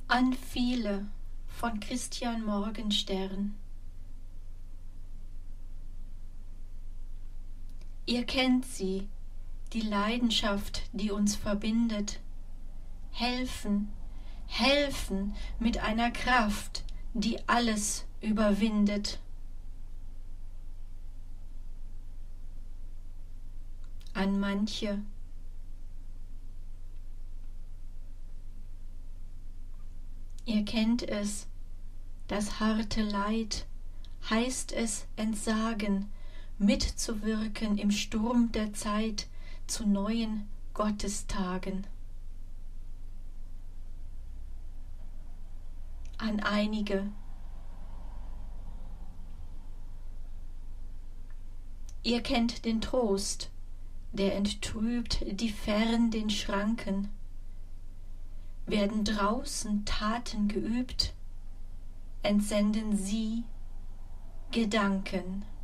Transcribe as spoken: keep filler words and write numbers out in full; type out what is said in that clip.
An Viele von Christian Morgenstern. Ihr kennt sie, die Leidenschaft, die uns verbindet. Helfen, helfen mit einer Kraft, die alles überwindet. An Manche. Ihr kennt es, das harte Leid, heißt es entsagen, mitzuwirken im Sturm der Zeit zu neuen Gottestagen. An einige. Ihr kennt den Trost, der enttrübt die fern den Schranken. Werden draußen Taten geübt, entsenden sie Gedanken.